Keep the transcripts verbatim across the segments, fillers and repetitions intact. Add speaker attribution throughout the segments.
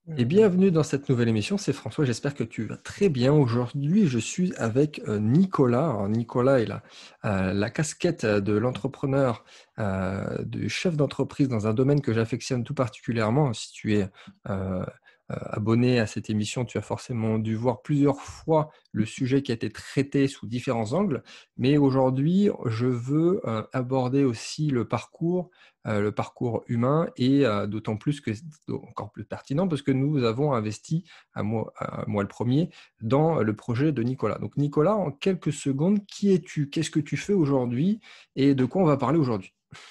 Speaker 1: Et bienvenue dans cette nouvelle émission, c'est François, j'espère que tu vas très bien. Aujourd'hui, je suis avec euh, Nicolas. Alors, Nicolas, il a euh, la casquette de l'entrepreneur, euh, du chef d'entreprise dans un domaine que j'affectionne tout particulièrement. Si tu es euh, euh, abonné à cette émission, tu as forcément dû voir plusieurs fois le sujet qui a été traité sous différents angles. Mais aujourd'hui, je veux euh, aborder aussi le parcours euh, le parcours humain et euh, d'autant plus que c'est encore plus pertinent parce que nous avons investi, à moi, à moi le premier, dans le projet de Nicolas. Donc Nicolas, en quelques secondes, qui es-tu? Qu'est-ce que tu fais aujourd'hui et de quoi on va parler aujourd'hui?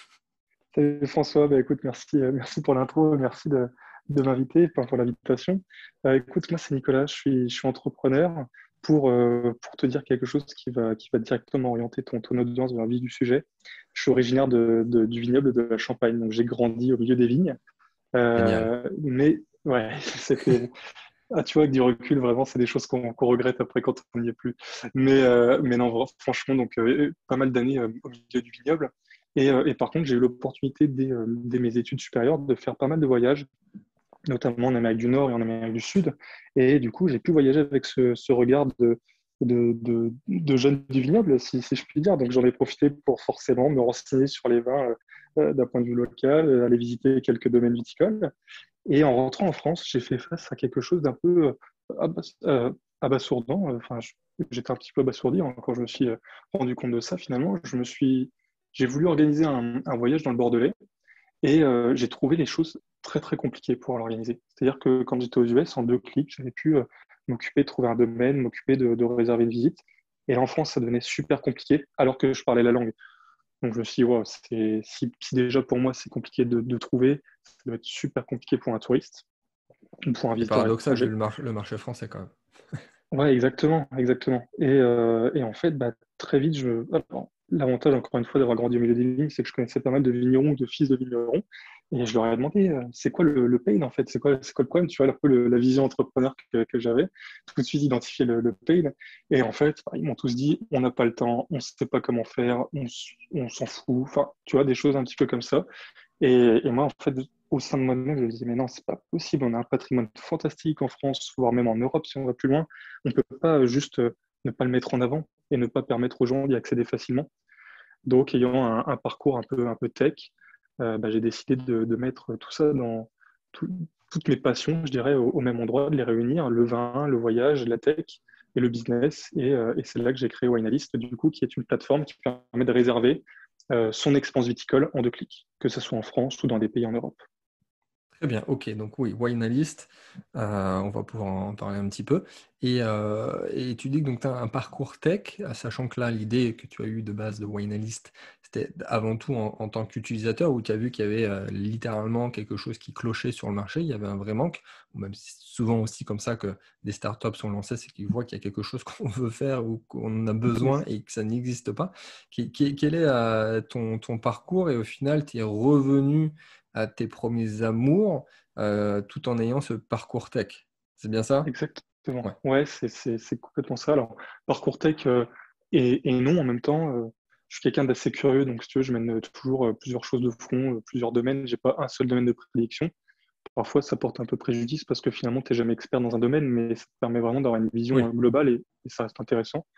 Speaker 2: Salut François, bah, écoute, merci, euh, merci pour l'intro, merci de, de m'inviter, enfin, pour l'invitation. Euh, écoute, moi c'est Nicolas, je suis, je suis entrepreneur. Pour, euh, pour te dire quelque chose qui va, qui va directement orienter ton, ton audience vers le vif du sujet, je suis originaire de, de- du vignoble de la Champagne, donc j'ai grandi au milieu des vignes.
Speaker 1: Génial.
Speaker 2: Euh, mais ouais, c'était, ah, tu vois, avec du recul, vraiment, c'est des choses qu'on qu'on regrette après quand on n'y est plus. Mais, euh, mais non, vra- franchement, donc euh, pas mal d'années euh, au milieu du vignoble. Et, euh, et par contre, j'ai eu l'opportunité dès, euh, dès mes études supérieures de faire pas mal de voyages, notamment en Amérique du Nord et en Amérique du Sud. Et du coup, j'ai pu voyager avec ce, ce regard de, de, de, de jeune du vignoble, si, si je puis dire. Donc, j'en ai profité pour forcément me renseigner sur les vins euh, euh, d'un point de vue local, euh, aller visiter quelques domaines viticoles. Et en rentrant en France, j'ai fait face à quelque chose d'un peu euh, abass- euh, abasourdant. Enfin, je- j'étais un petit peu abasourdi hein, quand je me suis euh, rendu compte de ça. Finalement, je me suis, j'ai voulu organiser un, un voyage dans le Bordelais et euh, j'ai trouvé les choses très très compliquées pour l'organiser. C'est-à-dire que quand j'étais aux U S, en deux clics, j'avais pu euh, m'occuper de trouver un domaine, m'occuper de, de réserver une visite. Et là, en France, ça devenait super compliqué alors que je parlais la langue. Donc je me suis dit, wow, c'est, si, si déjà pour moi c'est compliqué de, de trouver, ça doit être super compliqué pour un touriste ou pour un
Speaker 1: C'est
Speaker 2: visiteur
Speaker 1: paradoxal vu
Speaker 2: étranger.
Speaker 1: le, mar- le marché français quand même.
Speaker 2: Ouais, exactement, exactement. Et, euh, et en fait, bah, très vite, je... alors, l'avantage, encore une fois, d'avoir grandi au milieu des vignes, c'est que je connaissais pas mal de vignerons ou de fils de vignerons. Et je leur ai demandé, euh, c'est quoi le, le pain, en fait? C'est quoi, c'est quoi le problème? Tu vois, un peu le- la vision entrepreneur que, que j'avais. Tout de suite identifié le, le pain. Et en fait, bah, ils m'ont tous dit, on n'a pas le temps, on ne sait pas comment faire, on, s- on s'en fout. Enfin, tu vois, des choses un petit peu comme ça. Et, et moi, en fait, au sein de moi-même, je me disais, mais non, c'est pas possible. On a un patrimoine fantastique en France, voire même en Europe, si on va plus loin. On peut pas juste euh, ne pas le mettre en avant et ne pas permettre aux gens d'y accéder facilement. Donc, ayant un, un parcours un peu, un peu tech, euh, bah, j'ai décidé de, de mettre tout ça dans tout- toutes mes passions, je dirais, au, au même endroit, de les réunir, le vin, le voyage, la tech et le business. Et, euh, et c'est là que j'ai créé Winealist, du coup, qui est une plateforme qui permet de réserver euh, son expérience viticole en deux clics, que ce soit en France ou dans des pays en Europe.
Speaker 1: Très bien, ok, donc oui, Winealist, euh, on va pouvoir en parler un petit peu. Et, euh, et tu dis que tu as un parcours tech, euh, sachant que là, l'idée que tu as eue de base de Winealist, c'était avant tout en, en tant qu'utilisateur, où tu as vu qu'il y avait euh, littéralement quelque chose qui clochait sur le marché, il y avait un vrai manque, ou même si c'est souvent aussi comme ça que des startups sont lancées, c'est qu'ils voient qu'il y a quelque chose qu'on veut faire ou qu'on en a besoin et que ça n'existe pas. Qui- qui- Quel est euh, ton, ton parcours et au final, tu es revenu à tes premiers amours euh, tout en ayant ce parcours tech. C'est bien ça?
Speaker 2: Exactement.
Speaker 1: Ouais.
Speaker 2: Ouais, c'est c'est- c'est complètement ça. Alors, parcours tech euh, et, et non en même temps. Euh, je suis quelqu'un d'assez curieux, donc si tu veux, je mène euh, toujours euh, plusieurs choses de front, euh, plusieurs domaines. J'ai pas un seul domaine de prédilection. Parfois, ça porte un peu préjudice parce que finalement, tu n'es jamais expert dans un domaine, mais ça te permet vraiment d'avoir une vision
Speaker 1: Oui.
Speaker 2: euh, globale et, et ça reste intéressant.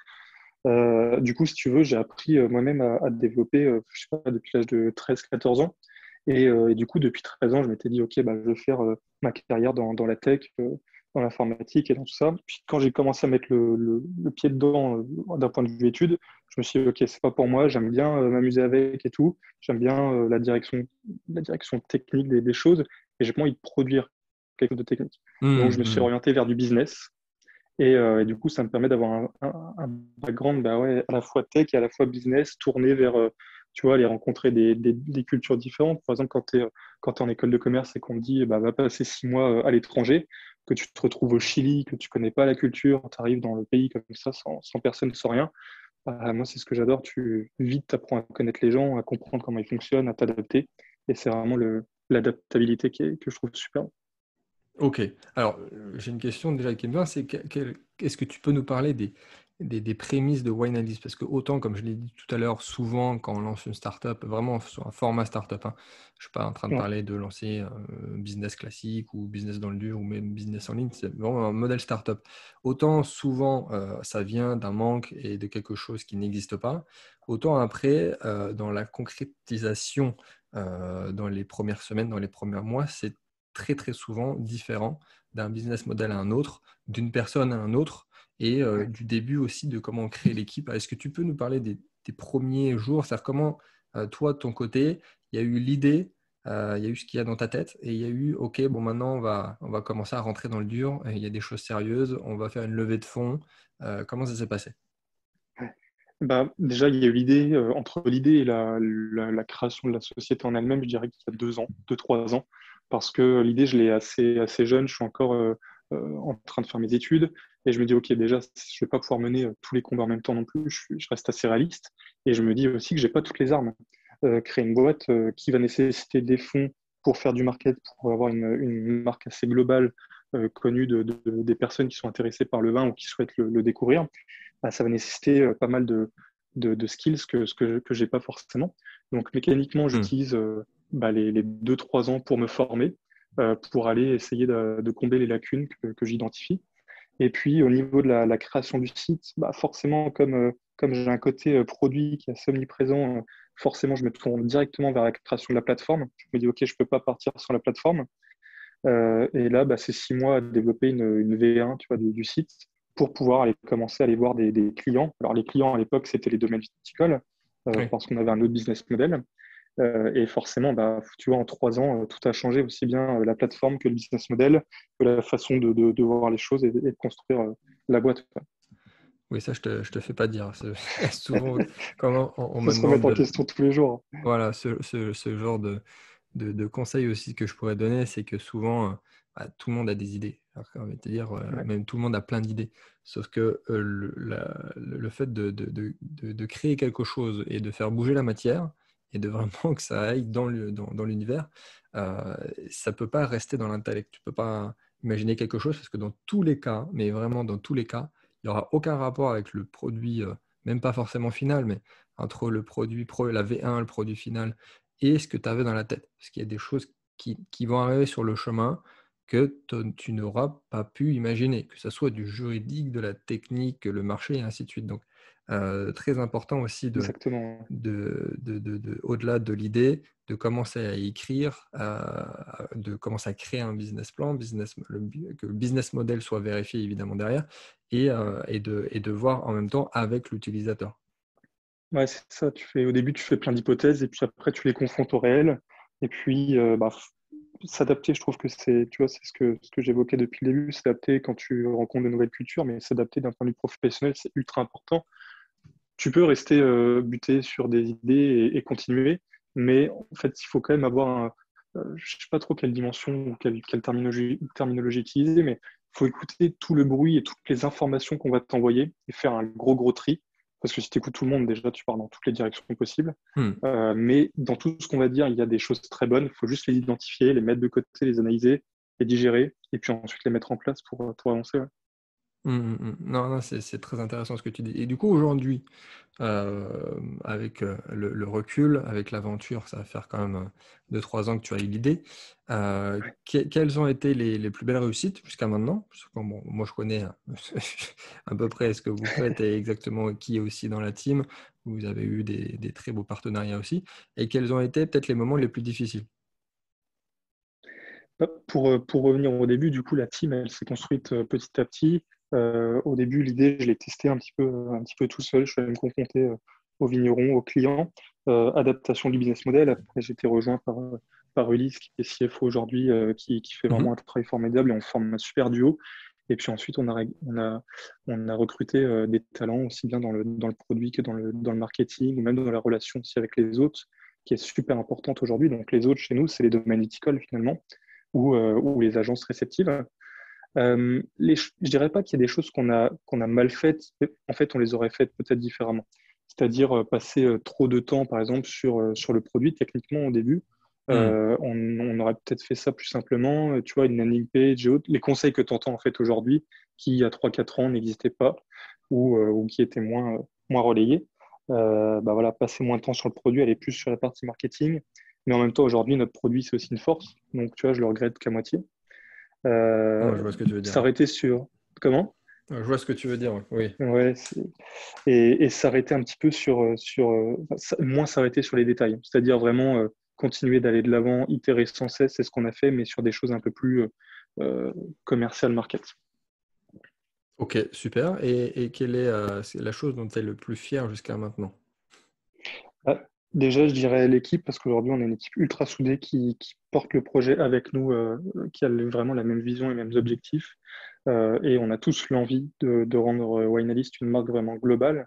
Speaker 2: Euh, du coup, si tu veux, j'ai appris euh, moi-même à, à développer, euh, je sais pas, depuis l'âge de treize quatorze ans. Et, euh, et du coup, depuis treize ans, je m'étais dit, OK, bah, je veux faire euh, ma carrière dans, dans la tech, euh, dans l'informatique et dans tout ça. Puis quand j'ai commencé à mettre le, le, le pied dedans euh, d'un point de vue études, je me suis dit, OK, c'est pas pour moi, j'aime bien euh, m'amuser avec et tout. J'aime bien euh, la direction, la direction technique des, des choses et j'ai pas envie de produire quelque chose de technique. Donc, je
Speaker 1: Hum,
Speaker 2: me suis
Speaker 1: hum.
Speaker 2: orienté vers du business. Et, euh, et du coup, ça me permet d'avoir un, un, un background bah ouais, à la fois tech et à la fois business, tourné vers, euh, tu vois, aller rencontrer des, des, des cultures différentes. Par exemple, quand tu es, quand tu es en école de commerce et qu'on te dit, bah, va passer six mois euh, à l'étranger, que tu te retrouves au Chili, que tu connais pas la culture, tu arrives dans le pays comme ça, sans, sans personne, sans rien, bah, moi, c'est ce que j'adore. Tu vite apprends à connaître les gens, à comprendre comment ils fonctionnent, à t'adapter. Et c'est vraiment le, l'adaptabilité qui est, que je trouve super.
Speaker 1: Ok. Alors, euh, j'ai une question déjà qui me vient, c'est que- quel- est-ce que tu peux nous parler des, des, des prémices de Wine Analyst. Parce que autant, comme je l'ai dit tout à l'heure, souvent quand on lance une startup, vraiment sur un format startup, hein, je ne suis pas en train de
Speaker 2: Ouais,
Speaker 1: parler de lancer un business classique ou business dans le dur ou même business en ligne, c'est vraiment un modèle startup. Autant souvent, euh, ça vient d'un manque et de quelque chose qui n'existe pas, autant après, euh, dans la concrétisation, euh, dans les premières semaines, dans les premiers mois, c'est très très souvent différent d'un business model à un autre, d'une personne à un autre, et euh,
Speaker 2: ouais.
Speaker 1: du début aussi de comment créer l'équipe. Est-ce que tu peux nous parler des, des premiers jours, c'est-à-dire comment euh, toi, de ton côté, il y a eu l'idée, euh, il y a eu ce qu'il y a dans ta tête, et il y a eu, OK, bon, maintenant, on va, on va commencer à rentrer dans le dur, et il y a des choses sérieuses, on va faire une levée de fonds. Euh, comment ça s'est passé?
Speaker 2: Bah, déjà, il y a eu l'idée, euh, entre l'idée et la, la, la création de la société en elle-même, je dirais qu'il y a deux ans, deux, trois ans, parce que l'idée, je l'ai assez, assez jeune, je suis encore euh, euh, en train de faire mes études, et je me dis, OK, déjà, je ne vais pas pouvoir mener euh, tous les combats en même temps non plus, je, suis- je reste assez réaliste, et je me dis aussi que j'ai pas toutes les armes. Euh, créer une boîte euh, qui va nécessiter des fonds pour faire du market, pour avoir une, une marque assez globale, euh, connue de, de- des personnes qui sont intéressées par le vin ou qui souhaitent le, le découvrir, bah, ça va nécessiter euh, pas mal de, de, de skills que, ce que, que je n'ai pas forcément. Donc mécaniquement,
Speaker 1: Hmm.
Speaker 2: j'utilise euh, bah, les, les deux, trois ans pour me former, euh, pour aller essayer de, de combler les lacunes que, que j'identifie. Et puis au niveau de la, la création du site, bah, forcément, comme, euh, comme j'ai un côté euh, produit qui est assez omniprésent, euh, forcément, je me tourne directement vers la création de la plateforme. Je me dis, OK, je ne peux pas partir sans la plateforme. Euh, et là, bah, c'est six mois à développer une, une V un tu vois, du, du site pour pouvoir aller commencer à aller voir des, des clients. Alors, les clients à l'époque, c'était les domaines viticoles euh,
Speaker 1: Oui.
Speaker 2: parce qu'on avait un autre business model. Euh, et forcément, bah, tu vois, en trois ans, euh, tout a changé, aussi bien euh, la plateforme que le business model, que la façon de, de, de voir les choses et, et de construire euh, la boîte.
Speaker 1: Oui, ça, je te, je te fais pas dire. C'est- Souvent, quand on, on
Speaker 2: Il faut
Speaker 1: me
Speaker 2: se
Speaker 1: demande
Speaker 2: remettre en
Speaker 1: de,
Speaker 2: question tous les jours.
Speaker 1: voilà, ce, ce- ce genre de, de, de conseils aussi que je pourrais donner, c'est que souvent, euh, bah, tout le monde a des idées. Alors, on va te dire, euh,
Speaker 2: Ouais,
Speaker 1: même tout le monde a plein d'idées. Sauf que euh, le, la- le- le fait de, de, de, de- de créer quelque chose et de faire bouger la matière, et de vraiment que ça aille dans le, dans, dans l'univers, euh, ça ne peut pas rester dans l'intellect. Tu ne peux pas imaginer quelque chose parce que dans tous les cas, mais vraiment dans tous les cas, il n'y aura aucun rapport avec le produit, euh, même pas forcément final, mais entre le produit pro, la V un, le produit final, et ce que tu avais dans la tête. Parce qu'il y a des choses qui, qui vont arriver sur le chemin que te- tu n'auras pas pu imaginer, que ce soit du juridique, de la technique, le marché, et ainsi de suite. Donc, euh, très important aussi de,
Speaker 2: exactement.
Speaker 1: de, de- de- de- au-delà de l'idée, de commencer à écrire, à- de commencer à créer un business plan, business, le bu- que le business model soit vérifié évidemment derrière, et, euh, et de, et de voir en même temps avec l'utilisateur.
Speaker 2: Ouais, c'est ça. Tu fais, au début, tu fais plein d'hypothèses et puis après, tu les confrontes au réel. Et puis, euh, bah, f- s'adapter, je trouve que c'est, tu vois, c'est ce que, ce que j'évoquais depuis le début, s'adapter quand tu rencontres de nouvelles cultures, mais s'adapter d'un point de vue professionnel, c'est ultra important. Tu peux rester euh, buté sur des idées et, et continuer, mais en fait, il faut quand même avoir un, euh, je sais pas trop quelle dimension ou quelle, quelle terminologie, terminologie utiliser, mais il faut écouter tout le bruit et toutes les informations qu'on va t'envoyer et faire un gros, gros tri. Parce que si tu écoutes tout le monde, déjà, tu pars dans toutes les directions possibles.
Speaker 1: Hmm.
Speaker 2: Euh, mais dans tout ce qu'on va dire, il y a des choses très bonnes. Il faut juste les identifier, les mettre de côté, les analyser, les digérer, et puis ensuite les mettre en place pour, pour avancer. Ouais.
Speaker 1: Mm, mm, mm. Non, non, c'est c'est très intéressant ce que tu dis. Et du coup, aujourd'hui, euh, avec euh, le, le recul, avec l'aventure, ça va faire quand même euh, deux, trois ans que tu as eu l'idée. Euh, que- quelles ont été les, les plus belles réussites jusqu'à maintenant? Parce que, bon, moi, je connais hein, à peu près ce que vous faites et exactement qui est aussi dans la team. Vous avez eu des, des très beaux partenariats aussi. Et quels ont été peut-être les moments les plus difficiles?
Speaker 2: Pour, euh, pour revenir au début, du coup, la team, elle s'est construite euh, petit à petit. Euh, au début, l'idée, je l'ai testée un petit peu, un petit peu tout seul. Je suis allé me confronter euh, aux vignerons, aux clients. Euh, adaptation du business model. Après, j'ai été rejoint par, euh, par Ulysse, qui est C F O aujourd'hui, euh, qui, qui fait
Speaker 1: Mhm.
Speaker 2: vraiment un travail formidable et on forme un super duo. Et puis ensuite, on a, rég- on a, on a recruté euh, des talents aussi bien dans le, dans le produit que dans le, dans le marketing ou même dans la relation aussi avec les autres, qui est super importante aujourd'hui. Donc, les autres chez nous, c'est les domaines viticoles finalement ou, euh, ou les agences réceptives. Euh, les, je ne dirais pas qu'il y a des choses qu'on a, qu'on a mal faites, mais en fait, on les aurait faites peut-être différemment. C'est-à-dire euh, passer euh, trop de temps, par exemple, sur, euh, sur le produit, techniquement, au début.
Speaker 1: Mm.
Speaker 2: Euh, on, on aurait peut-être fait ça plus simplement, euh, tu vois, une landing page et autres. Les conseils que tu entends en fait aujourd'hui, qui il y a trois quatre ans n'existaient pas. ou, euh, ou qui étaient moins, euh, moins relayées. Euh, bah voilà, passer moins de temps sur le produit, aller plus sur la partie marketing. Mais en même temps, aujourd'hui, notre produit, c'est aussi une force. Donc, tu vois, je le regrette qu'à moitié.
Speaker 1: Non,
Speaker 2: Euh,
Speaker 1: je vois ce que tu veux dire.
Speaker 2: S'arrêter sur... Comment?
Speaker 1: Je vois ce que tu veux dire, oui.
Speaker 2: Ouais, c'est- et, et s'arrêter un petit peu sur, euh, sur euh, enfin, ça- moins s'arrêter sur les détails. C'est-à-dire vraiment euh, continuer d'aller de l'avant, itérer sans cesse, c'est ce qu'on a fait, mais sur des choses un peu plus euh, euh, commerciales market.
Speaker 1: Ok, super. Et, et quelle est euh, c'est la chose dont tu es le plus fier jusqu'à maintenant?
Speaker 2: Ah, déjà, je dirais l'équipe, parce qu'aujourd'hui, on est une équipe ultra soudée qui, qui porte le projet avec nous, euh, qui a le- vraiment la même vision et les mêmes objectifs. Euh, et on a tous l'envie de, de rendre euh, Winealist une marque vraiment globale.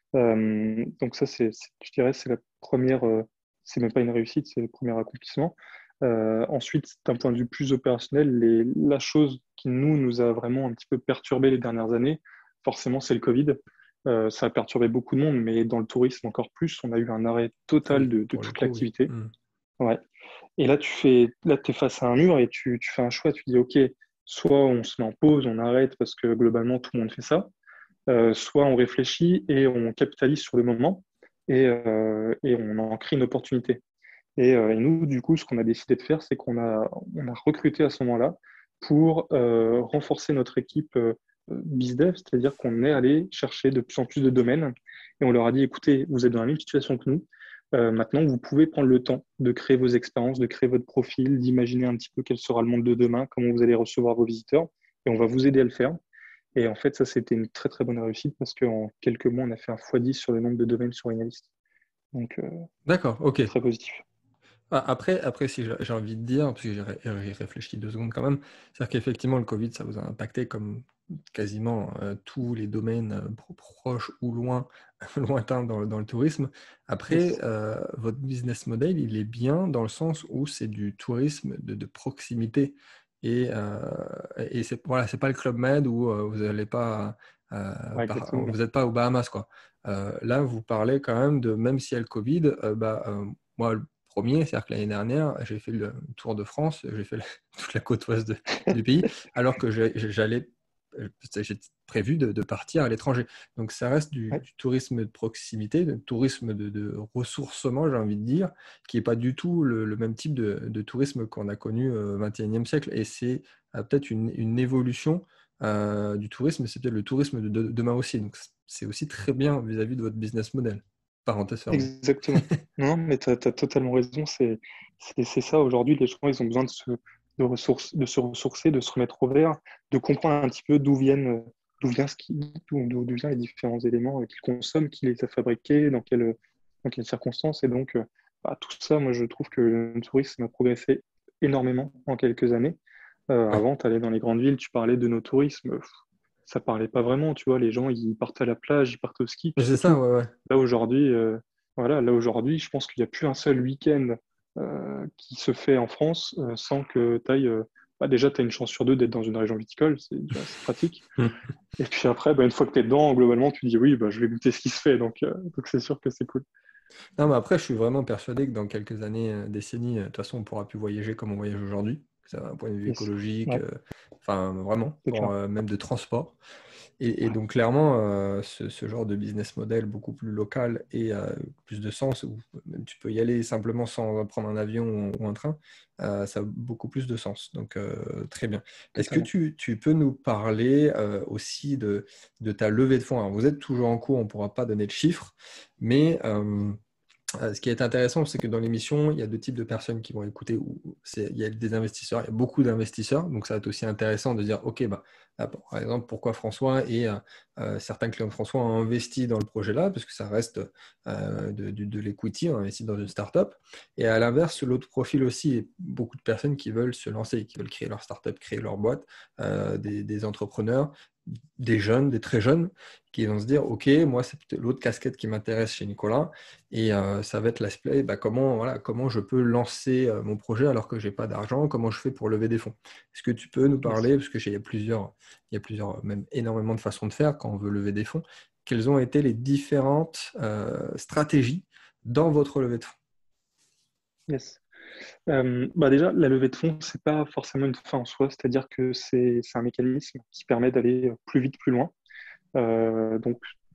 Speaker 2: Euh, donc ça, c'est, c'est- je dirais, c'est la première, euh, c'est même pas une réussite, c'est le premier accomplissement. Euh, ensuite, d'un point de vue plus opérationnel, les- la chose qui nous, nous a vraiment un petit peu perturbé les dernières années, forcément, c'est le Covid. Euh, ça a perturbé beaucoup de monde, mais dans le tourisme encore plus, on a eu un arrêt total
Speaker 1: Oui,
Speaker 2: de, de
Speaker 1: pour le
Speaker 2: toute
Speaker 1: coup, oui.
Speaker 2: l'activité.
Speaker 1: Hmm.
Speaker 2: Ouais. Et là, tu fais, là, t'es face à un mur et tu, tu fais un choix. Tu dis, OK, soit on se met en pause, on arrête parce que globalement, tout le monde fait ça, euh, soit on réfléchit et on capitalise sur le moment et, euh, et on en crée une opportunité. Et, euh, et nous, du coup, ce qu'on a décidé de faire, c'est qu'on a, on a recruté à ce moment-là pour euh, renforcer notre équipe euh, BizDev, c'est-à-dire qu'on est allé chercher de plus en plus de domaines et on leur a dit, écoutez, vous êtes dans la même situation que nous. Euh, maintenant, vous pouvez prendre le temps de créer vos expériences, de créer votre profil, d'imaginer un petit peu quel sera le monde de demain, comment vous allez recevoir vos visiteurs, et on va vous aider à le faire. Et en fait, ça, c'était une très, très bonne réussite parce qu'en quelques mois, on a fait un fois dix sur le nombre de domaines sur Analyst. Donc, euh,
Speaker 1: D'accord, ok.
Speaker 2: très positif.
Speaker 1: Ah, Après, après, si j'ai j'ai envie de dire, parce que j'ai ré- j'ai réfléchi deux secondes quand même, c'est-à-dire qu'effectivement, le Covid, ça vous a impacté comme quasiment euh, tous les domaines euh, pro- proches ou loin, lointains dans, le dans le tourisme. Après,
Speaker 2: Yes.
Speaker 1: euh, votre business model, il est bien dans le sens où c'est du tourisme de, de proximité. Et, euh, et c'est voilà, c'est pas le Club Med où euh, vous allez pas, euh,
Speaker 2: Ouais,
Speaker 1: par-
Speaker 2: exactement.
Speaker 1: vous n'êtes pas aux Bahamas, quoi. Euh, là, vous parlez quand même de, même s'il y a le Covid, euh, bah, euh, moi, le premier, c'est-à-dire que l'année dernière, j'ai fait le Tour de France, j'ai fait le- toute la côte ouest de- du pays, alors que j'ai- j'allais, euh, j'ai prévu de, de partir à l'étranger. Donc ça reste du,
Speaker 2: Ouais,
Speaker 1: du tourisme de proximité, du tourisme de, de ressourcement, j'ai envie de dire, qui n'est pas du tout le, le même type de, de tourisme qu'on a connu au vingt et unième siècle. Et c'est euh, peut-être une, une évolution euh, du tourisme, c'est peut-être le tourisme de, de- demain aussi. Donc c'est aussi très bien vis-à-vis de votre business model. Parenthèse fermée.
Speaker 2: exactement. Non, mais tu as, totalement raison. C'est c'est- c'est ça. Aujourd'hui, les gens, ils ont besoin de se, de ressources, de se ressourcer, de se remettre au vert, de comprendre un petit peu d'où viennent, euh, d'où vient ce qui, d'où, d'où d'où viennent les différents éléments euh, qu'ils consomment, qui les a fabriqués, dans quelles, dans quelles circonstances. Et donc, euh, bah, tout ça, moi, je trouve que le tourisme a progressé énormément en quelques années. Euh,
Speaker 1: Ouais.
Speaker 2: avant, tu allais dans les grandes villes, tu parlais de nos tourismes. Pff, ça parlait pas vraiment, tu vois. Les gens, ils partaient à la plage, ils partaient au ski, puis
Speaker 1: C'est
Speaker 2: c'est
Speaker 1: ça,
Speaker 2: tout.
Speaker 1: ouais, ouais.
Speaker 2: Là, aujourd'hui, euh, voilà, là, aujourd'hui, je pense qu'il n'y a plus un seul week-end euh, qui se fait en France euh, sans que tu ailles. Euh, bah, déjà, tu as une chance sur deux d'être dans une région viticole, c'est déjà c'est pratique.
Speaker 1: Hmm.
Speaker 2: Et puis après, bah, une fois que tu es dedans, globalement, tu dis oui, bah, je vais goûter ce qui se fait. Donc, euh, donc c'est sûr que c'est cool.
Speaker 1: Non, mais après, je suis vraiment persuadé que dans quelques années, euh, décennies, euh, de toute façon, on pourra plus voyager comme on voyage aujourd'hui. Ça, d'un point de vue
Speaker 2: Yes.
Speaker 1: écologique,
Speaker 2: Ouais,
Speaker 1: euh, enfin, vraiment,
Speaker 2: c'est
Speaker 1: pour
Speaker 2: clair.
Speaker 1: euh, même de transport. Et, et
Speaker 2: Ouais,
Speaker 1: donc, clairement, euh, ce, ce genre de business model beaucoup plus local et euh, plus de sens, où même tu peux y aller simplement sans prendre un avion ou, ou un train, euh, ça a beaucoup plus de sens. Donc, euh, très bien. Est-ce que
Speaker 2: totalement.
Speaker 1: tu, tu peux nous parler euh, aussi de, de ta levée de fonds? Alors, vous êtes toujours en cours, on ne pourra pas donner de chiffres, mais euh, euh, ce qui est intéressant, c'est que dans l'émission, il y a deux types de personnes qui vont écouter. Ou c'est- il y a des investisseurs, il y a beaucoup d'investisseurs. Donc, ça va être aussi intéressant de dire, OK, bah, là, par exemple, pourquoi François et euh, euh, certains clients de François ont investi dans le projet-là, parce que ça reste euh, de, de, de l'equity, on investit dans une startup. Et à l'inverse, l'autre profil aussi, est beaucoup de personnes qui veulent se lancer, qui veulent créer leur startup, créer leur boîte, euh, des, des entrepreneurs, des jeunes, des très jeunes, qui vont se dire, OK, moi, c'est peut-être l'autre casquette qui m'intéresse chez Nicolas. Et euh, ça va être l'aspect, bah, comment, voilà, comment je peux lancer euh, mon projet alors que je n'ai pas d'argent, comment je fais pour lever des fonds. Est-ce que tu peux nous
Speaker 2: Yes.
Speaker 1: parler, parce qu'il y a plusieurs, il y a plusieurs, même énormément de façons de faire quand on veut lever des fonds, quelles ont été les différentes euh, stratégies dans votre levée de fonds?
Speaker 2: Yes. Euh, bah déjà, la levée de fonds, c'est pas forcément une fin en soi, c'est-à-dire que c'est c'est un mécanisme qui permet d'aller plus vite, plus loin. Euh, donc,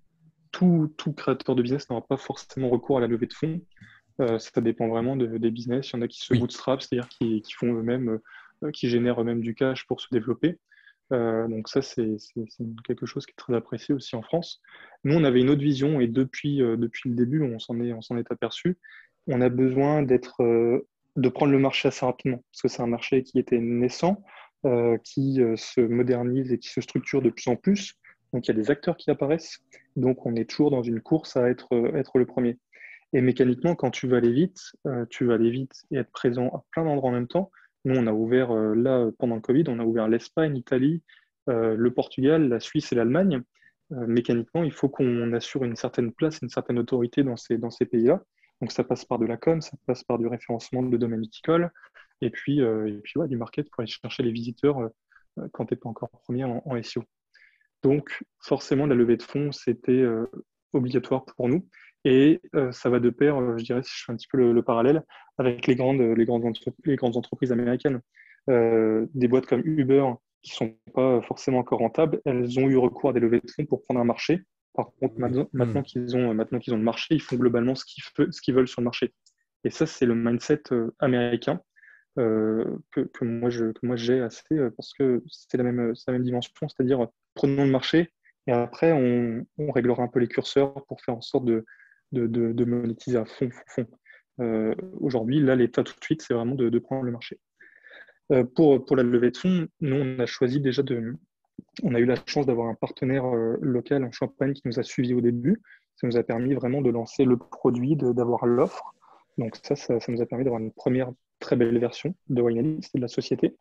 Speaker 2: tout, tout créateur de business n'aura pas forcément recours à la levée de fonds. Euh, ça dépend vraiment de- des business. Il y en a qui se
Speaker 1: Oui.
Speaker 2: bootstrap, c'est-à-dire qui, qui font eux-mêmes, euh, qui génèrent eux-mêmes du cash pour se développer. Euh, donc ça, c'est c'est- c'est quelque chose qui est très apprécié aussi en France. Nous, on avait une autre vision et depuis, euh, depuis le début, on s'en est, on s'en est aperçu. On a besoin d'être, euh, de prendre le marché assez rapidement parce que c'est un marché qui était naissant, euh, qui euh, se modernise et qui se structure de plus en plus. Donc il y a des acteurs qui apparaissent. Donc on est toujours dans une course à être, euh, être le premier. Et mécaniquement, quand tu veux aller vite, euh, tu veux aller vite et être présent à plein d'endroits en même temps. Nous, on a ouvert, euh, là, pendant le Covid, on a ouvert l'Espagne, l'Italie, euh, le Portugal, la Suisse et l'Allemagne. Euh, mécaniquement, il faut qu'on assure une certaine place, une certaine autorité dans ces, dans ces pays-là. Donc, ça passe par de la com, ça passe par du référencement de domaine viticole, et puis, euh, et puis ouais, du market pour aller chercher les visiteurs euh, quand tu n'es pas encore premier en, en S E O. Donc, forcément, la levée de fonds, c'était euh, obligatoire pour nous. Et euh, ça va de pair, euh, je dirais, si je fais un petit peu le, le parallèle, avec les grandes, les grandes, entre- les grandes entreprises américaines. Euh, des boîtes comme Uber, qui ne sont pas forcément encore rentables, elles ont eu recours à des levées de fonds pour prendre un marché. Par contre,
Speaker 1: Oui.
Speaker 2: maintenant,
Speaker 1: Hmm.
Speaker 2: maintenant qu'ils ont, maintenant qu'ils ont le marché, ils font globalement ce qu'ils, fe- ce qu'ils veulent sur le marché. Et ça, c'est le mindset euh, américain euh, que, que moi je, que moi j'ai assez euh, parce que c'est la même, c'est la même dimension, c'est-à-dire euh, prenons le marché et après on, on réglera un peu les curseurs pour faire en sorte de, de, de, de monétiser à fond, fond, fond. Euh, aujourd'hui, là, l'état tout de suite, c'est vraiment de, de prendre le marché. Euh, pour, pour la levée de fonds, nous, on a choisi déjà de. On a eu la chance d'avoir un partenaire euh, local en Champagne qui nous a suivis au début. Ça nous a permis vraiment de lancer le produit, de- d'avoir l'offre. Donc, ça, ça, ça nous a permis d'avoir une première très belle version de Winery, de la société.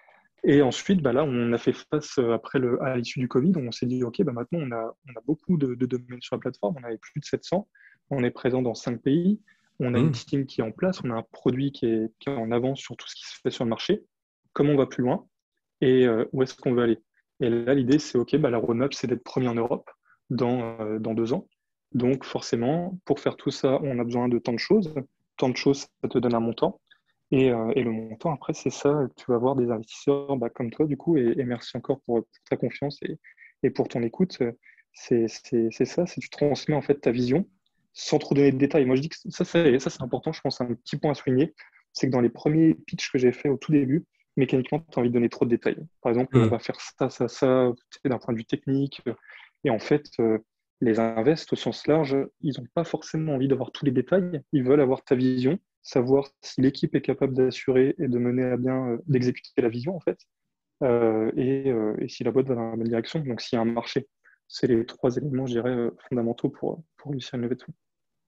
Speaker 2: Et ensuite, bah là, on a fait face euh, après le, à l'issue du Covid, on s'est dit, OK, bah maintenant, on a, on a beaucoup de, de domaines sur la plateforme, on avait plus de sept cents, on est présent dans cinq pays, on a une
Speaker 1: Hmm.
Speaker 2: team qui est en place, on a un produit qui est, qui est en avance sur tout ce qui se fait sur le marché. Comment on va plus loin et euh, où est-ce qu'on veut aller? Et là, l'idée, c'est OK, bah, la roadmap, c'est d'être premier en Europe dans, euh, dans deux ans. Donc, forcément, pour faire tout ça, on a besoin de tant de choses. Tant de choses, ça te donne un montant. Et, euh, et le montant, après, c'est ça, tu vas avoir des investisseurs bah, comme toi, du coup, et, et merci encore pour, pour ta confiance et, et pour ton écoute. C'est c'est- c'est ça, c'est tu transmets en fait ta vision sans trop donner de détails. Moi, je dis que ça, c'est ça, c'est important, je pense, un petit point à souligner, c'est que dans les premiers pitchs que j'ai fait au tout début, mécaniquement, tu as envie de donner trop de détails. Par exemple, on
Speaker 1: Hmm.
Speaker 2: va faire ça, ça, ça, tu sais, d'un point de vue technique. Et en fait, euh, les invests au sens large, ils n'ont pas forcément envie d'avoir tous les détails. Ils veulent avoir ta vision, savoir si l'équipe est capable d'assurer et de mener à bien, euh, d'exécuter la vision, en fait, euh, et, euh, et si la boîte va dans la bonne direction. Donc, s'il y a un marché, c'est les trois éléments, je dirais, euh, fondamentaux pour, pour réussir une levée de fonds.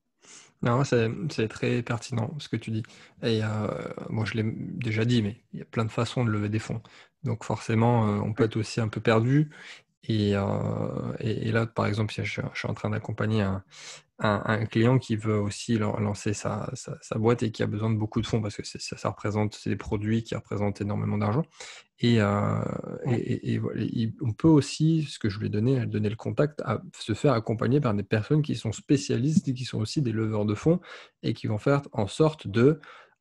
Speaker 1: Non, c'est c'est très pertinent ce que tu dis. Et euh, moi, je l'ai déjà dit, mais il y a plein de façons de lever des fonds. Donc forcément, euh, on peut
Speaker 2: Oui,
Speaker 1: être aussi un peu perdu. Et, euh, et, et là, par exemple, je, je suis en train d'accompagner un, un, un client qui veut aussi lan- lancer sa, sa, sa boîte et qui a besoin de beaucoup de fonds parce que c'est- ça, ça représente, c'est des produits qui représentent énormément d'argent. Et, euh, et,
Speaker 2: oui,
Speaker 1: et- et voilà, il- on peut aussi, ce que je lui ai donné, donner le contact, à se faire accompagner par des personnes qui sont spécialistes et qui sont aussi des leveurs de fonds et qui vont faire en sorte de,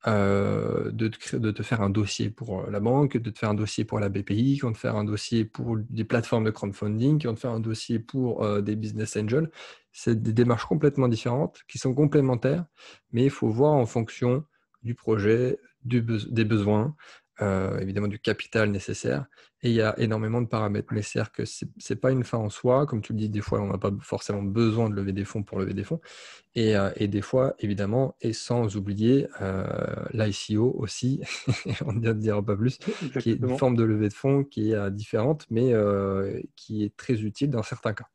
Speaker 1: euh, de, te, cré- de te faire un dossier pour euh, la banque, de te faire un dossier pour la B P I, qui vont te faire un dossier pour des plateformes de crowdfunding, qui vont te faire un dossier pour euh, des business angels. C'est des démarches complètement différentes qui sont complémentaires, mais il faut voir en fonction du projet, du beso- des besoins, euh, évidemment du capital nécessaire. Et il y a énormément de paramètres. Mais c'est-à-dire que ce n'est pas une fin en soi. Comme tu le dis, des fois, on n'a pas forcément besoin de lever des fonds pour lever des fonds. Et, euh, et des fois, évidemment, et sans oublier euh, l'I C O aussi, on ne dira pas plus, qui est une
Speaker 2: exactement,
Speaker 1: forme de levée de fonds qui est euh, différente, mais euh, qui est très utile dans certains cas.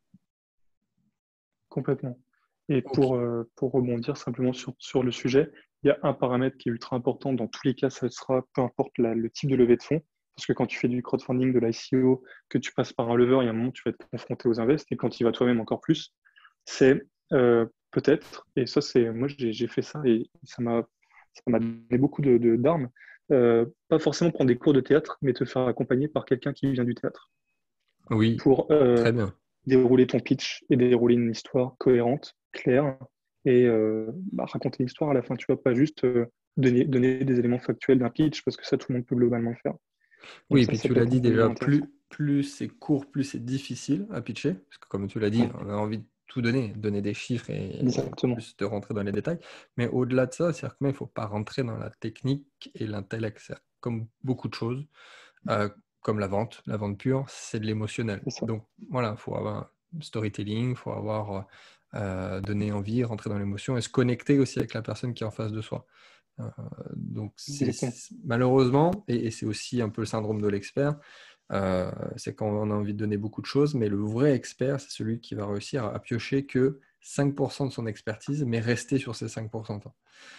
Speaker 2: complètement. Et
Speaker 1: Ok.
Speaker 2: pour, euh, pour rebondir simplement sur, sur le sujet, il y a un paramètre qui est ultra important. Dans tous les cas, ça sera peu importe la- le type de levée de fonds. Parce que quand tu fais du crowdfunding, de l'I C O, que tu passes par un lever, il y a un moment où tu vas être confronté aux invests. Et quand il va toi-même encore plus, c'est euh, peut-être, et ça, c'est moi, j'ai j'ai fait ça et ça m'a ça m'a donné beaucoup de, de- d'armes. Euh, pas forcément prendre des cours de théâtre, mais te faire accompagner par quelqu'un qui vient du théâtre
Speaker 1: Oui,
Speaker 2: pour euh,
Speaker 1: très bien.
Speaker 2: dérouler ton pitch et dérouler une histoire cohérente, claire, et euh, bah, raconter une histoire à la fin. Tu vas pas juste euh, donner, donner des éléments factuels d'un pitch, parce que ça, tout le monde peut globalement le faire.
Speaker 1: Oui,
Speaker 2: Donc
Speaker 1: et
Speaker 2: ça,
Speaker 1: puis
Speaker 2: ça
Speaker 1: tu
Speaker 2: peut
Speaker 1: l'as
Speaker 2: être
Speaker 1: dit
Speaker 2: un élément
Speaker 1: déjà, plus,
Speaker 2: intéressant.
Speaker 1: plus c'est court, plus c'est difficile à pitcher. Parce que comme tu l'as dit,
Speaker 2: Ouais,
Speaker 1: on a envie de tout donner, donner des chiffres et
Speaker 2: exactement.
Speaker 1: plus de rentrer dans les détails. Mais au-delà de ça, c'est-à-dire que même, il ne faut pas rentrer dans la technique et l'intellect. C'est-à-dire comme beaucoup de choses, euh, comme la vente, la vente pure, c'est de l'émotionnel.
Speaker 2: C'est ça.
Speaker 1: Donc voilà, il faut avoir storytelling, il faut avoir euh, donné envie, rentrer dans l'émotion et se connecter aussi avec la personne qui est en face de soi. Euh, donc c'est
Speaker 2: Exactement.
Speaker 1: malheureusement, et, et c'est aussi un peu le syndrome de l'expert, euh, c'est quand on a envie de donner beaucoup de choses, mais le vrai expert, c'est celui qui va réussir à, à piocher que cinq pour cent de son expertise, mais rester sur ces cinq pour cent.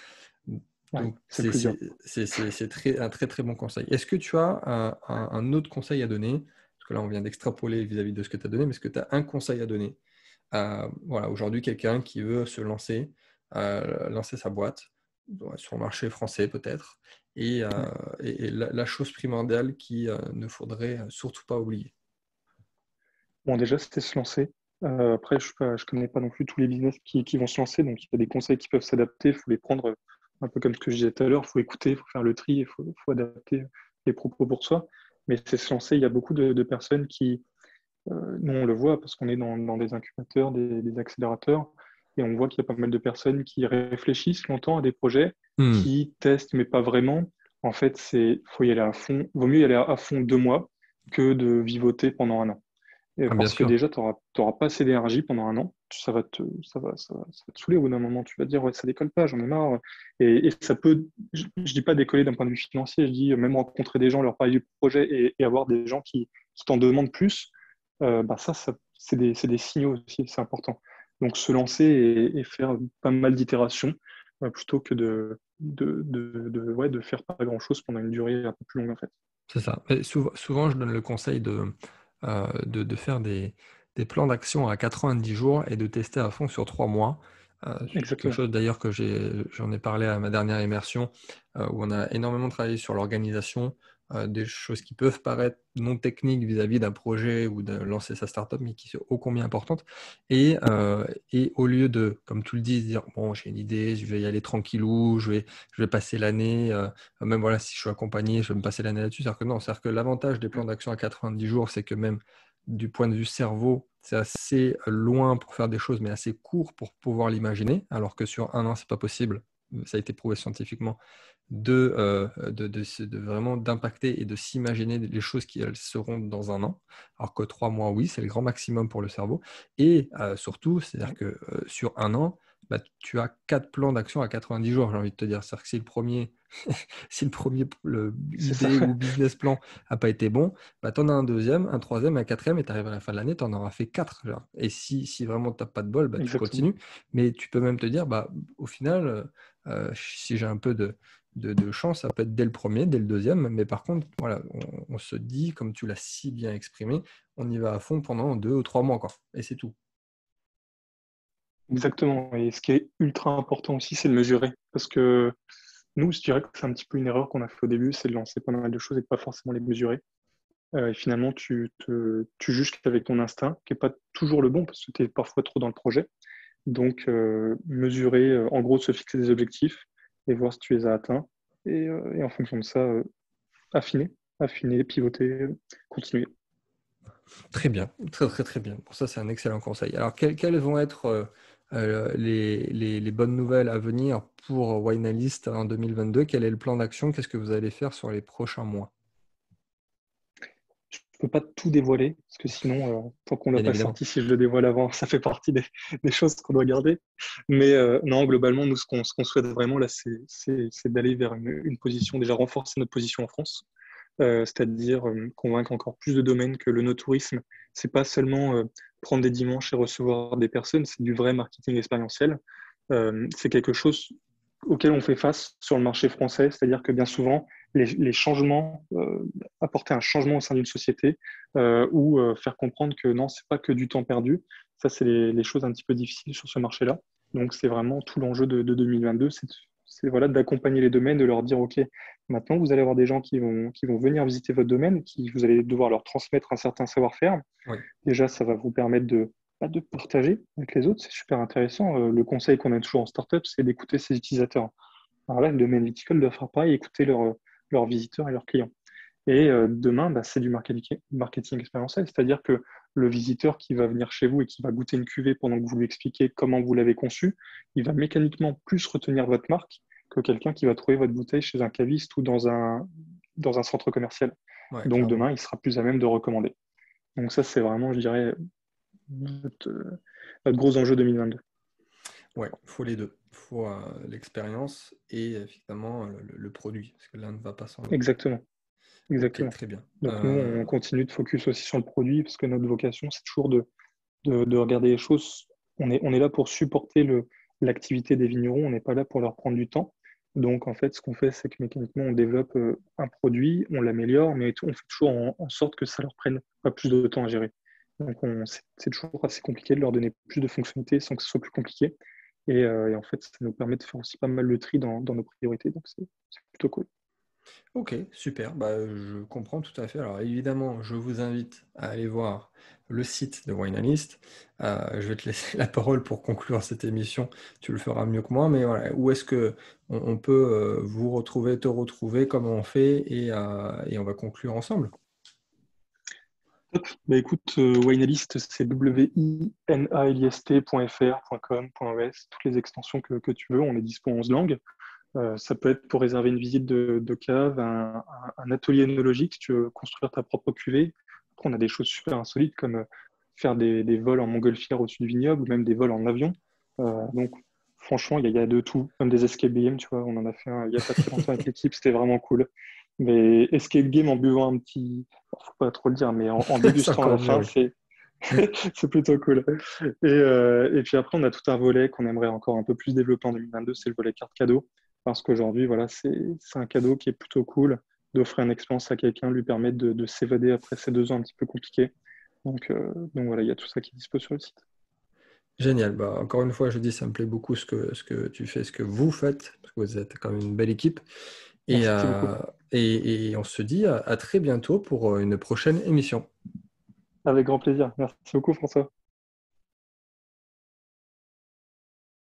Speaker 2: Ouais,
Speaker 1: Donc
Speaker 2: c'est
Speaker 1: c'est
Speaker 2: plus dur.
Speaker 1: c'est- c'est- c'est- c'est très, un très très bon conseil. Est-ce que tu as un, un- un autre conseil à donner? Parce que là, on vient d'extrapoler vis-à-vis de ce que tu as donné, mais est-ce que tu as un conseil à donner à, voilà, aujourd'hui, quelqu'un qui veut se lancer, euh, lancer sa boîte ouais, sur le marché français peut-être, et, euh,
Speaker 2: Ouais.
Speaker 1: et- et la, la chose primordiale qu'il euh, ne faudrait surtout pas oublier.
Speaker 2: Bon, déjà, c'était se lancer. Euh, après, je ne connais pas non plus tous les business qui, qui vont se lancer, donc il y a des conseils qui peuvent s'adapter. Il faut les prendre euh, un peu comme ce que je disais tout à l'heure. Il faut écouter, il faut faire le tri, il faut, faut adapter les propos pour soi. Mais c'est se lancer. Il y a beaucoup de, de personnes qui, euh, nous, on le voit parce qu'on est dans, dans des incubateurs, des, des accélérateurs, et on voit qu'il y a pas mal de personnes qui réfléchissent longtemps à des projets,
Speaker 1: Hmm,
Speaker 2: qui testent, mais pas vraiment. En fait, c'est faut y aller à fond. Vaut mieux y aller à fond deux mois que de vivoter pendant un an. Et
Speaker 1: ah, bien
Speaker 2: parce que
Speaker 1: sûr,
Speaker 2: déjà, tu n'auras pas assez d'énergie pendant un an. Ça va te, ça va, ça va, ça va te saouler au bout d'un moment. Tu vas te dire, ouais, ça décolle pas, j'en ai marre. Et, et ça peut, je ne dis pas décoller d'un point de vue financier, je dis même rencontrer des gens, leur parler du projet et, et avoir des gens qui, qui t'en demandent plus, euh, bah ça, ça c'est des, c'est des signaux aussi, c'est important. Donc se lancer et, et faire pas mal d'itérations euh, plutôt que de, de, de, de, ouais, de faire pas grand-chose pendant une durée un peu plus longue en fait.
Speaker 1: c'est ça. Mais souvent, souvent, je donne le conseil de, euh, de, de faire des, des plans d'action à quatre-vingt-dix jours et de tester à fond sur trois mois. Euh, c'est quelque
Speaker 2: Exactement.
Speaker 1: chose d'ailleurs que j'ai, j'en ai parlé à ma dernière immersion, euh, où on a énormément travaillé sur l'organisation, euh, des choses qui peuvent paraître non techniques vis-à-vis d'un projet ou de lancer sa startup, mais qui sont ô combien importantes. Et, euh, et au lieu de, comme tu le dis, dire, bon, j'ai une idée, je vais y aller tranquillou, je vais, je vais passer l'année. euh, même voilà, si je suis accompagné, je vais me passer l'année là-dessus. C'est-à-dire que non, c'est-à-dire que l'avantage des plans d'action à quatre-vingt-dix jours, c'est que même du point de vue cerveau, c'est assez loin pour faire des choses, mais assez court pour pouvoir l'imaginer, alors que sur un an, c'est pas possible. Ça a été prouvé scientifiquement de, euh, de, de, de vraiment d'impacter et de s'imaginer les choses qui elles seront dans un an, alors que trois mois, oui, c'est le grand maximum pour le cerveau. Et euh, surtout, c'est-à-dire
Speaker 2: Ouais,
Speaker 1: que euh, sur un an, bah, tu as quatre plans d'action à quatre-vingt-dix jours, j'ai envie de te dire. C'est-à-dire que si le premier si le premier le,
Speaker 2: c'est ça.
Speaker 1: idée ou business plan n'a pas été bon, bah, tu en as un deuxième, un troisième, un quatrième, et tu arrives à la fin de l'année, tu en auras fait quatre. Genre. Et si, si vraiment tu n'as pas de bol, bah, tu
Speaker 2: Exactement.
Speaker 1: continues. Mais tu peux même te dire, bah, au final, euh, euh, si j'ai un peu de, de, de chance, ça peut être dès le premier, dès le deuxième. Mais par contre, voilà, on, on se dit, comme tu l'as si bien exprimé, on y va à fond pendant deux ou trois mois, quoi. Et c'est tout.
Speaker 2: Exactement. Et ce qui est ultra important aussi, c'est de mesurer. Parce que nous, je dirais que c'est un petit peu une erreur qu'on a fait au début, c'est de lancer pas mal de choses et de pas forcément les mesurer. Euh, et finalement, tu, te, tu juges qu'avec ton instinct, qui n'est pas toujours le bon, parce que tu es parfois trop dans le projet. Donc, euh, mesurer, euh, en gros, se fixer des objectifs et voir si tu les as atteints. Et, euh, et en fonction de ça, euh, affiner, affiner, pivoter, euh, continuer.
Speaker 1: Très bien, très très très bien. Pour ça, c'est un excellent conseil. Alors, quelles, quelles vont être euh, euh, les, les- les bonnes nouvelles à venir pour Winealist en deux mille vingt-deux? Quel est le plan d'action? Qu'est-ce que vous allez faire sur les prochains mois?
Speaker 2: Je peux pas tout dévoiler, parce que sinon, euh, tant qu'on l'a
Speaker 1: Bien
Speaker 2: pas
Speaker 1: évidemment.
Speaker 2: sorti, si je le dévoile avant, ça fait partie des, des choses qu'on doit garder. Mais euh, non, globalement, nous, ce qu'on ce qu'on souhaite vraiment, là, c'est c'est- c'est d'aller vers une, une position, déjà renforcer notre position en France, euh, c'est-à-dire euh, convaincre encore plus de domaines que le no-tourisme, c'est pas seulement euh, prendre des dimanches et recevoir des personnes, c'est du vrai marketing expérientiel. Euh, c'est quelque chose auquel on fait face sur le marché français, c'est-à-dire que bien souvent, les, les changements, euh, apporter un changement au sein d'une société euh, ou euh, faire comprendre que non, c'est pas que du temps perdu, ça c'est les, les choses un petit peu difficiles sur ce marché-là. Donc c'est vraiment tout l'enjeu de, de deux mille vingt-deux, c'est c'est, voilà, d'accompagner les domaines, de leur dire, OK, maintenant vous allez avoir des gens qui vont, qui vont venir visiter votre domaine, qui vous allez devoir leur transmettre un certain savoir-faire.
Speaker 1: Oui.
Speaker 2: Déjà, ça va vous permettre de, bah, de partager avec les autres. C'est super intéressant. Euh, le conseil qu'on a toujours en startup, c'est d'écouter ses utilisateurs. Alors là, le domaine viticole doit faire pareil, écouter leurs leurs visiteurs et leurs clients. Et euh, demain, bah, c'est du marketing, marketing expérientiel, c'est-à-dire que le visiteur qui va venir chez vous et qui va goûter une cuvée pendant que vous lui expliquez comment vous l'avez conçue, il va mécaniquement plus retenir votre marque que quelqu'un qui va trouver votre bouteille chez un caviste ou dans un, dans un centre commercial.
Speaker 1: Ouais,
Speaker 2: Donc
Speaker 1: clairement.
Speaker 2: demain, il sera plus à même de recommander. Donc ça, c'est vraiment, je dirais, notre, notre gros enjeu deux mille vingt-deux.
Speaker 1: Ouais, il faut les deux. Il faut euh, l'expérience et évidemment le, le- le produit, parce que l'un ne va pas sans l'autre.
Speaker 2: Exactement,
Speaker 1: Ok,
Speaker 2: exactement.
Speaker 1: très bien.
Speaker 2: Donc nous,
Speaker 1: Euh,
Speaker 2: on continue de focus aussi sur le produit parce que notre vocation, c'est toujours de, de, de regarder les choses. On est, on est là pour supporter le, l'activité des vignerons, on n'est pas là pour leur prendre du temps. Donc en fait, ce qu'on fait, c'est que mécaniquement, on développe euh, un produit, on l'améliore, mais on fait toujours en, en sorte que ça leur prenne pas plus de temps à gérer. Donc on, c'est, c'est toujours assez compliqué de leur donner plus de fonctionnalités sans que ce soit plus compliqué. Et, euh, et en fait, ça nous permet de faire aussi pas mal de tri dans, dans nos priorités. Donc c'est c'est plutôt cool.
Speaker 1: Ok, super. Bah, je comprends tout à fait. Alors évidemment, je vous invite à aller voir le site de Wine Analyst. Euh, je vais te laisser la parole pour conclure cette émission. Tu le feras mieux que moi. Mais voilà, où est-ce que on, on peut euh, vous retrouver, te retrouver, comment on fait et, euh, et on va conclure ensemble.
Speaker 2: Top. Bah écoute, euh, Winealist, c'est w i n a l i s t point f r, .com, .es, toutes les extensions que, que tu veux. On est dispo en onze langues. Euh, ça peut être pour réserver une visite de, de cave, un, un- un atelier œnologique, si tu veux construire ta propre cuvée. Après, on a des choses super insolites comme euh, faire des, des vols en montgolfière au-dessus du vignoble ou même des vols en avion. Euh, donc, franchement, il y, a il y a de tout. Même des escape games, tu vois, on en a fait un il n'y a pas très longtemps avec l'équipe, c'était vraiment cool. Mais escape game en buvant un petit, faut pas trop le dire, mais en, en
Speaker 1: C'est
Speaker 2: dégustant à
Speaker 1: encore
Speaker 2: la
Speaker 1: mieux,
Speaker 2: fin,
Speaker 1: oui.
Speaker 2: c'est c'est plutôt cool. Et, euh, et puis après, on a tout un volet qu'on aimerait encore un peu plus développer en deux mille vingt-deux, c'est le volet carte cadeau. Parce qu'aujourd'hui, voilà, c'est c'est un cadeau qui est plutôt cool d'offrir une expérience à quelqu'un, lui permettre de, de s'évader après ces deux ans un petit peu compliqués. Donc, euh, donc voilà, il y a tout ça qui est dispo sur le site.
Speaker 1: Génial. Bah, encore une fois, je dis, ça me plaît beaucoup ce que, ce que tu fais, ce que vous faites, parce que vous êtes quand même une belle équipe. Et,
Speaker 2: Merci beaucoup.
Speaker 1: euh, et, et on se dit à à très bientôt pour euh, une prochaine émission.
Speaker 2: Avec grand plaisir. Merci beaucoup, François.